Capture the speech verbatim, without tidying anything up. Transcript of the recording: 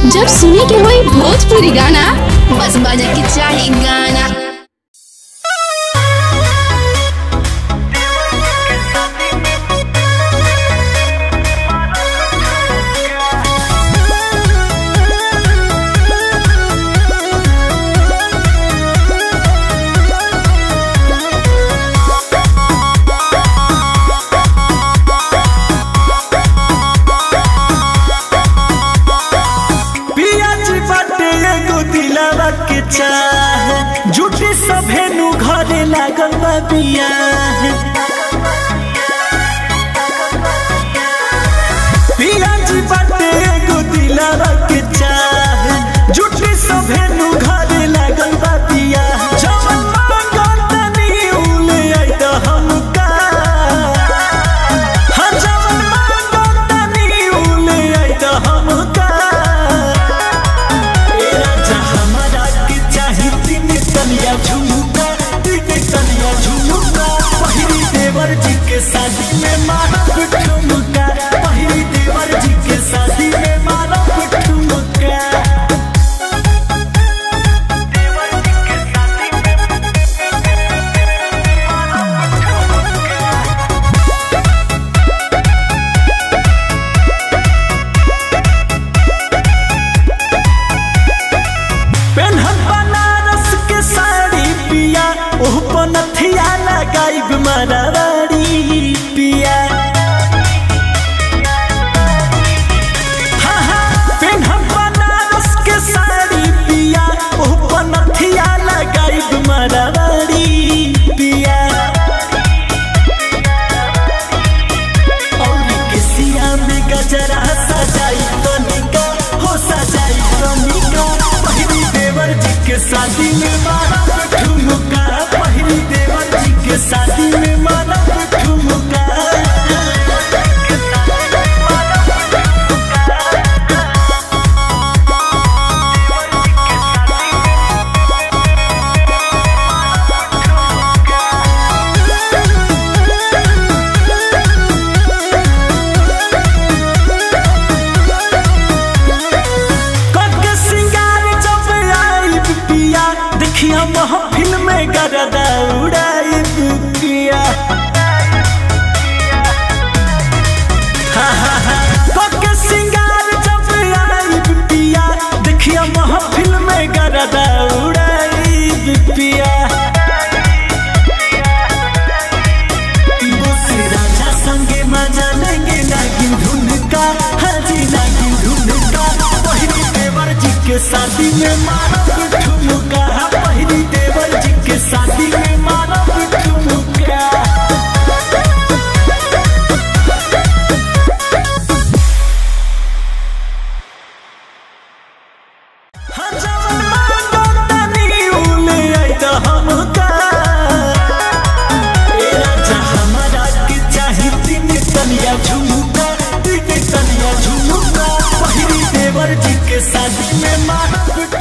जब सुने के होई भोजपुरी गाना बस बजे के चाही गाना। चाहे झूठी सभेनु घरे लागल बा बियाह, पिया जी बाटे एगो दिलवा के चाहे झूठी सभेनु घरे लागल बा बियाह। जवन मांगतनी उले आई त हमका, हाँ जवन मांगतनी उले आई त हमका। झुमका तनिया झुमका पहिली देवर जी के शादी में मारब ठुमका, पहिली देवर जी के शादी में मारब ठुमका। ओह पनथिया लगाइब मारावाड़ी पिया, हाँ हाँ पेन्हब बनारस के साड़ी पिया। ओह पनथिया लगाइब मारावाड़ी पिया, और केसिया में गजरा सजाई तनिका हो सजाई तनिका। पहिली देवर जी के शादी में मारब ठुमका, पहिली देवर जी के शादी में मारब ठुमका। कके सिंगार जब आई पिया, देखिया महफिल में गरदा उड़ाई पिया। हाँ हाँ हाँ कके सिंगार जब आई पिया, देखिया महफिल में गरदा उड़ाई पिया। बोसे राजा संगे मजा लेंगे नागिन धुन का, हाँ जी नागिन धुन का। पहिली देवर जी के शादी में मारब ठुमका, पहिली देवर जी के शादी में मारब ठुमका। हाँ जवन मांगतनी उले आई त हमका। ए राजा हमरा के चाही तीन तनिया झुमका, तीन तनिया झुमका। पहिली देवर जी के शादी में मारब